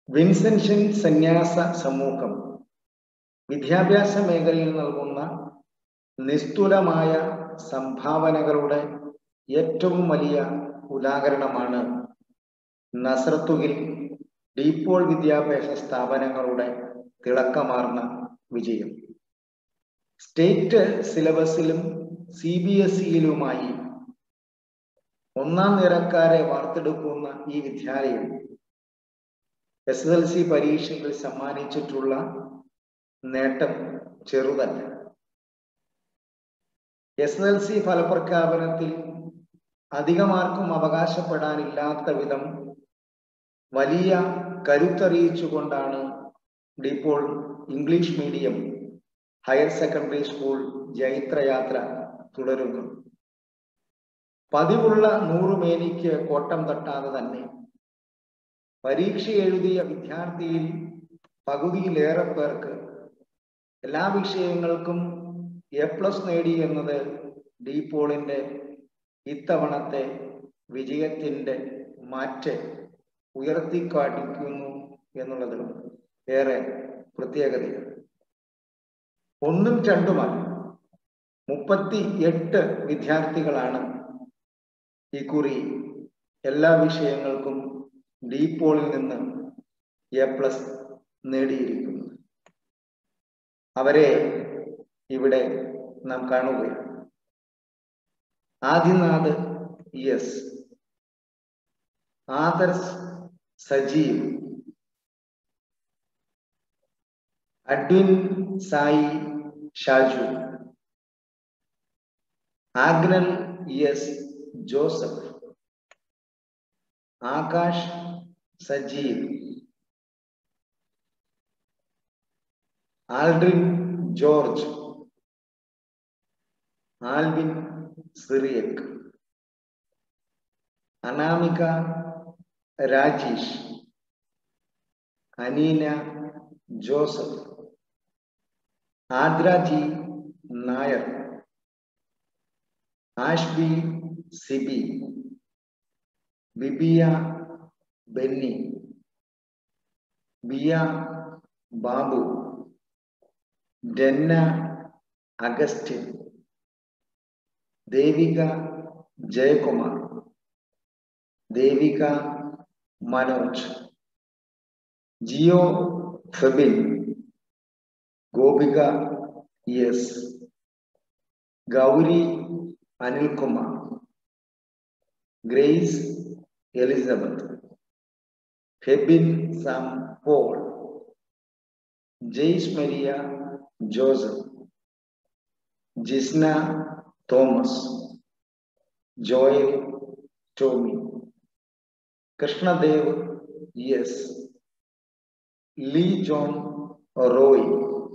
Vincentian സന്യാസ സമൂഹം വിദ്യാഭ്യാസ മേഖലയിൽ നൽകുന്ന നിസ്തുലമായ സംഭാവനകളുടെ ഏറ്റവും വലിയ ഉദാഹരണമാണ് നസ്രത്തുകിൽ ഡീപ്പോൾ വിദ്യാഭ്യാസ സ്ഥാപനങ്ങളുടെ തിളക്കമാർന്ന വിജയം. സ്റ്റേറ്റ് സിലബസിലും CBSEയിലുമായി ഒന്നാം നിരക്കാരെ വാർത്തെടുക്കുന്ന ഈ വിദ്യാലയം SSLC പരീക്ഷയിൽ സമ്മാനിച്ചിട്ടുള്ള നേട്ടം ചെറുതല്ല. SSLC ഫലപ്രഖ്യാപനത്തിൽ അധികമാർക്കും അവകാശപ്പെടാനില്ലാത്ത വിധം വലിയ കരുത്തറിയിച്ചുകൊണ്ടാണ് DePaul English medium higher secondary school ജൈത്രയാത്ര തുടരുന്നത്. പതിവുള്ള 100 മേനിക്ക് കോട്ടം തട്ടാതെ തന്നെ പരീക്ഷ എഴുതിയ വിദ്യാർത്ഥിയിൽ പകുതിയിലേറെ പേർക്ക് എല്ലാ വിഷയങ്ങൾക്കും A+ നേടി എന്നത് ഡീപ്പോളിന്റെ ഇത്തവണത്തെ വിജയത്തിന്റെ മാറ്റ് ഉയർത്തിക്കാട്ടിക്കുന്നു എന്നുള്ളത് ഏറെ പ്രത്യേകതയാണ്. 1ഉം 2ഉമായി 38 വിദ്യാർത്ഥികളാണ് ഇക്കുറി എല്ലാ വിഷയങ്ങൾക്കും ഡീപ്പോളിൽ നിന്ന് A+ നേടിയിരിക്കുന്നത്. അവരെ ഇവിടെ നാം കാണുകയാണ്. Adinath S, Adarsh Sajeev, Adwin Sai Shaju, Agnal S Joseph, Akash Sajeev, Aldrin George, Alvin Cyriac, Anamika Rajesh, Aneena Joseph, Adraji Nair, Ashby Sibi, Bibiya Benny, Biya Babu, Denna Augustine, Devika Jayakumar, Devika Manoj, Jio Febin, Gopika S, Gauri Anilkumar, Grace Elizabeth, Febin Sam Paul, Jaise Maria Joseph, Jisna Thomas, Joel Tomy, Krishnadev S, Lee John Roy,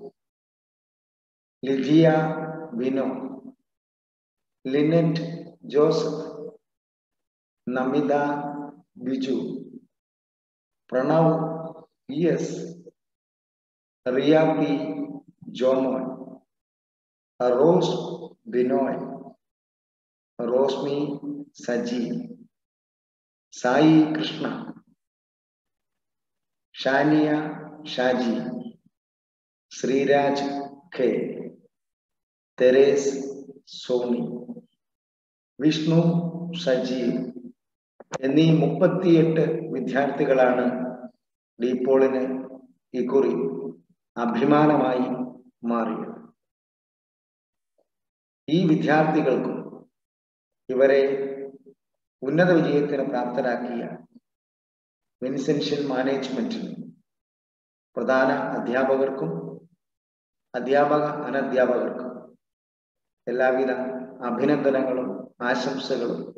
Lijiya Bino, Linet Joseph, Namitha Biju, Pranav S, Riya P Jomon, Rose Binoy, Rosmi Saji, Sai Krishna, Shaniya Shaji, Sreeraj K, Theres Sony, Vishnu Sajeev എന്നീ 38 വിദ്യാർത്ഥികളാണ് ഡീപ്പോളിന് ഇക്കുറി അഭിമാനമായി മാറിയത്. ഈ വിദ്യാർത്ഥികൾക്കും ഇവരെ ഉന്നത വിജയത്തിന് പ്രാപ്തരാക്കിയ വിൻസെൻഷ്യൻ മാനേജ്മെന്റിനും പ്രധാന അധ്യാപകർക്കും അധ്യാപക അനധ്യാപകർക്കും എല്ലാവിധ അഭിനന്ദനങ്ങളും ആശംസകളും